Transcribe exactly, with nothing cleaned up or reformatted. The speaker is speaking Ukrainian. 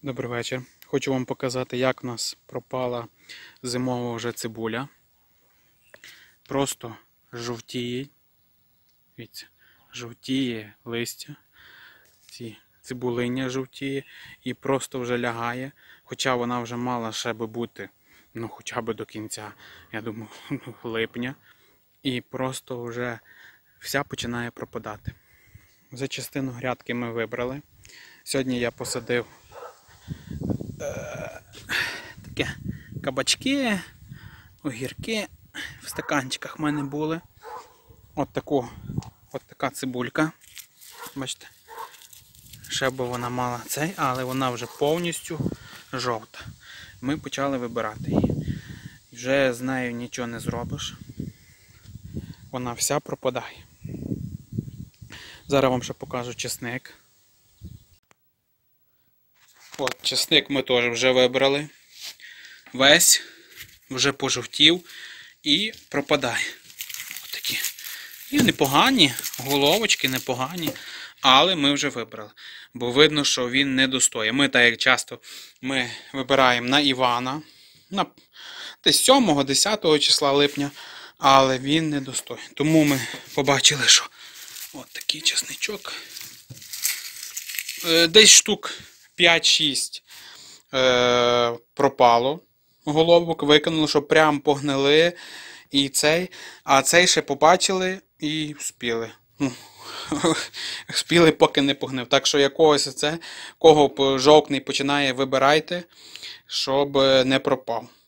Добрий вечір. Хочу вам показати, як у нас пропала зимова вже цибуля. Просто жовтіє. Дивіться, жовтіє листя. Ці цибулиння жовтіє і просто вже лягає. Хоча вона вже мала ще би бути, ну хоча б до кінця, я думаю, липня. І просто вже вся починає пропадати. За частину грядки ми вибрали. Сьогодні я посадив таке кабачки, огірки в стаканчиках в мене були. От таку, от така цибулька. Бачите, ще би вона мала цей, але вона вже повністю жовта. Ми почали вибирати її. Вже з нею нічого не зробиш. Вона вся пропадає. Зараз вам ще покажу чесник. От, чесник ми теж вже вибрали. Весь вже пожовтів і пропадає. Отакі. І непогані, головочки непогані, але ми вже вибрали. Бо видно, що він не достоє. Ми, так як часто, ми вибираємо на Івана, на десь сьомого-десятого числа липня, але він не достоє. Тому ми побачили, що от такий чесничок. Десь штук п'ять-шість е, пропало головок, викинули, що прям погнили і цей, а цей ще побачили і вспіли. Ну, вспіли, поки не погнив. Так що якогось це, кого жовтний починає, вибирайте, щоб не пропав.